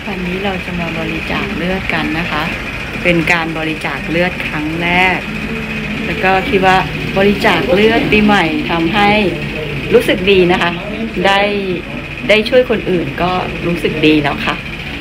วันนี้เราจะมาบริจาคเลือดกันนะคะ เป็นการบริจาคเลือดครั้งแรก แล้วก็คิดว่าบริจาคเลือดปีใหม่ทำให้รู้สึกดีนะคะ ได้ช่วยคนอื่นก็รู้สึกดีแล้วค่ะ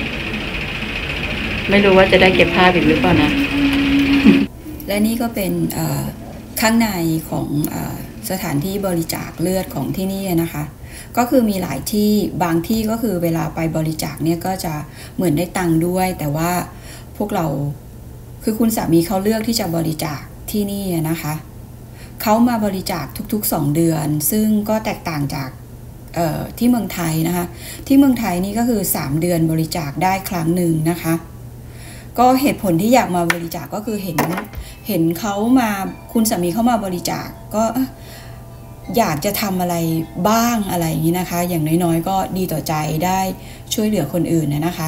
ไม่รู้ว่าจะได้เก็บภาพอีกหรือเปล่านะและนี่ก็เป็นข้างในของสถานที่บริจาคเลือดของที่นี่นะคะก็คือมีหลายที่บางที่ก็คือเวลาไปบริจาคเนี่ยก็จะเหมือนได้ตังค์ด้วยแต่ว่าพวกเราคือคุณสามีเขาเลือกที่จะบริจาคที่นี่นะคะเขามาบริจาคทุกๆ2 เดือนซึ่งก็แตกต่างจากที่เมืองไทยนะคะที่เมืองไทยนี่ก็คือ3 เดือนบริจาคได้ครั้งหนึ่งนะคะก็เหตุผลที่อยากมาบริจาคก็คือเห็นเขามาคุณสามีเขามาบริจาคก็อยากจะทำอะไรบ้างอะไรอย่างนี้นะคะอย่างน้อยๆก็ดีต่อใจได้ช่วยเหลือคนอื่นนะคะ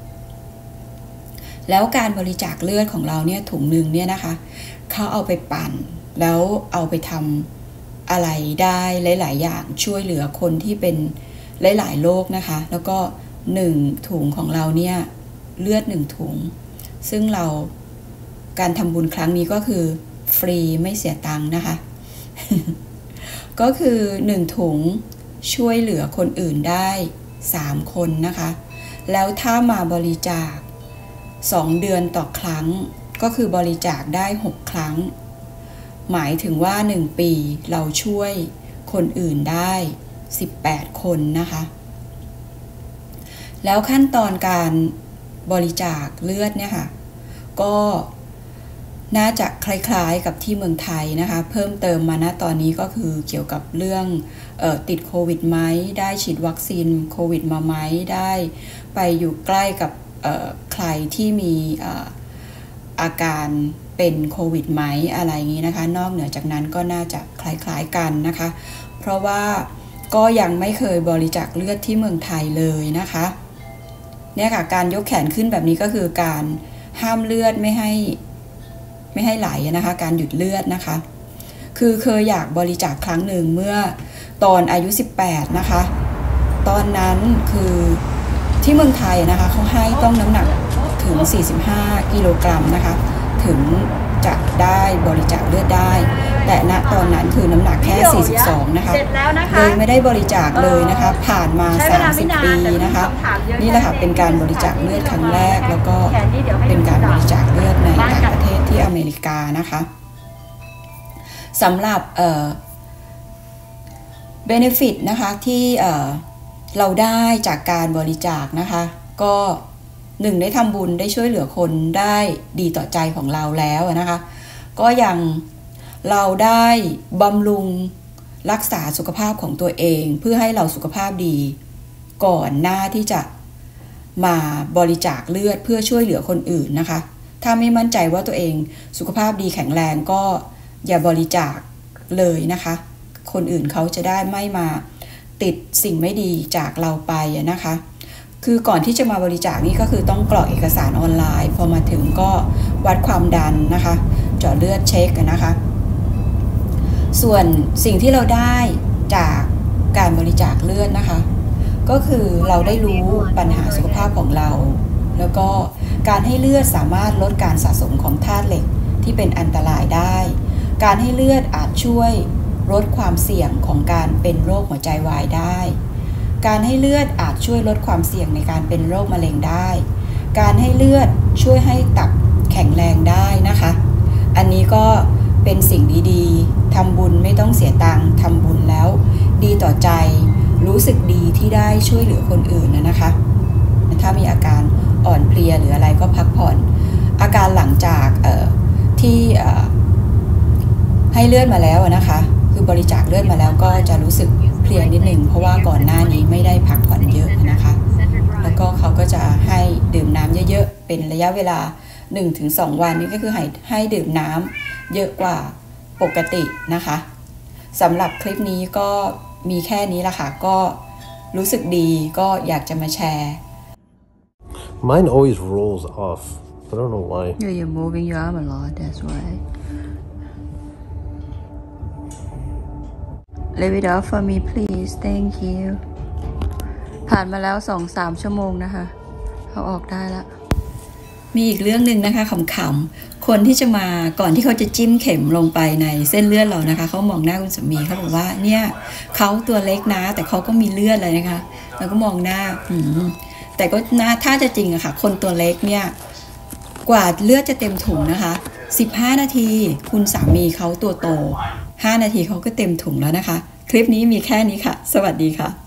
แล้วการบริจาคเลือดของเราเนี่ยถุงหนึ่งเนี่ยนะคะเขาเอาไปปั่นแล้วเอาไปทำอะไรได้หลายๆอย่างช่วยเหลือคนที่เป็นหลายๆโรคนะคะแล้วก็1 ถุงของเราเนี่ยเลือด1 ถุงซึ่งเราการทำบุญครั้งนี้ก็คือฟรีไม่เสียตังค์นะคะ ก็คือ1 ถุงช่วยเหลือคนอื่นได้3 คนนะคะแล้วถ้ามาบริจาค2 เดือนต่อครั้งก็คือบริจาคได้6 ครั้งหมายถึงว่า1 ปีเราช่วยคนอื่นได้18 คนนะคะแล้วขั้นตอนการบริจาคเลือดเนี่ยค่ะก็น่าจะคล้ายๆกับที่เมืองไทยนะคะเพิ่มเติมมาณตอนนี้ก็คือเกี่ยวกับเรื่องติดโควิดไหมได้ฉีดวัคซีนโควิดมาไหมได้ไปอยู่ใกล้กับใครที่มีอาการเป็นโควิดไหมอะไรอย่างนี้นะคะนอกเหนือจากนั้นก็น่าจะคล้ายๆกันนะคะเพราะว่าก็ยังไม่เคยบริจาคเลือดที่เมืองไทยเลยนะคะเนี่ยค่ะการยกแขนขึ้นแบบนี้ก็คือการห้ามเลือดไม่ให้ไหลนะคะการหยุดเลือดนะคะคือเคยอยากบริจาคครั้งหนึ่งเมื่อตอนอายุ18นะคะตอนนั้นคือที่เมืองไทยนะคะเขาให้ต้องน้ำหนักถึง45 กิโลกรัมนะคะถึงจะได้บริจาคเลือดได้แต่ณตอนนั้นคือน้ำหนักแค่42นะคะเลยไม่ได้บริจาคเลยนะคะผ่านมา30 ปีนะคะนี่แหละค่ะเป็นการบริจาคเลือดครั้งแรกแล้วก็เป็นการบริจาคเลือดในต่างประเทศที่อเมริกานะคะสำหรับbenefit นะคะที่เราได้จากการบริจาคนะคะก็1ได้ทำบุญได้ช่วยเหลือคนได้ดีต่อใจของเราแล้วนะคะก็ยังเราได้บำรุงรักษาสุขภาพของตัวเองเพื่อให้เราสุขภาพดีก่อนหน้าที่จะมาบริจาคเลือดเพื่อช่วยเหลือคนอื่นนะคะถ้าไม่มั่นใจว่าตัวเองสุขภาพดีแข็งแรงก็อย่าบริจาคเลยนะคะคนอื่นเขาจะได้ไม่มาติดสิ่งไม่ดีจากเราไปนะคะคือก่อนที่จะมาบริจาคนี่ก็คือต้องกรอกเอกสารออนไลน์พอมาถึงก็วัดความดันนะคะเจาะเลือดเช็คนะคะส่วนสิ่งที่เราได้จากการบริจาคเลือดนะคะก็คือเราได้รู้ปัญหาสุขภาพของเราแล้วก็การให้เลือดสามารถลดการสะสมของธาตุเหล็กที่เป็นอันตรายได้การให้เลือดอาจช่วยลดความเสี่ยงของการเป็นโรคหัวใจวายได้การให้เลือดอาจช่วยลดความเสี่ยงในการเป็นโรคมะเร็งได้การให้เลือดช่วยให้ตับแข็งแรงได้นะคะอันนี้ก็เป็นสิ่งดีๆทำบุญไม่ต้องเสียตังค์ทำบุญแล้วดีต่อใจรู้สึกดีที่ได้ช่วยเหลือคนอื่นนะคะถ้ามีอาการอ่อนเพลียหรืออะไรก็พักผ่อนอาการหลังจากที่ให้เลือดมาแล้วนะคะคือบริจาคเลือดมาแล้วก็จะรู้สึกเพลียนิดหนึ่งเพราะว่าก่อนหน้านี้ไม่ได้พักผ่อนเยอะนะคะแล้วก็เขาก็จะให้ดื่มน้ำเยอะๆเป็นระยะเวลา 1-2 วันนี่ก็คือให้ดื่มน้ำเยอะกว่าปกตินะคะสำหรับคลิปนี้ก็มีแค่นี้ละค่ะก็รู้สึกดีก็อยากจะมาแชร์ Mine always rolls off. I don't know why. Yeah, you're moving your arm a lot, that's why. Leave it off for me, please. Thank you. ผ่านมาแล้ว 2-3 ชั่วโมงนะคะเอาออกได้ละมีอีกเรื่องหนึ่งนะคะขำๆคนที่จะมาก่อนที่เขาจะจิ้มเข็มลงไปในเส้นเลือดเรานะคะเขามองหน้าคุณสามีเขาบอกว่าเนี่ยเขาตัวเล็กนะแต่เขาก็มีเลือดเลยนะคะแล้วก็มองหน้าแต่ก็น่าถ้าจะจริงอะค่ะคนตัวเล็กเนี่ยกว่าเลือดจะเต็มถุงนะคะ15 นาทีคุณสามีเขาตัวโต5 นาทีเขาก็เต็มถุงแล้วนะคะคลิปนี้มีแค่นี้ค่ะสวัสดีค่ะ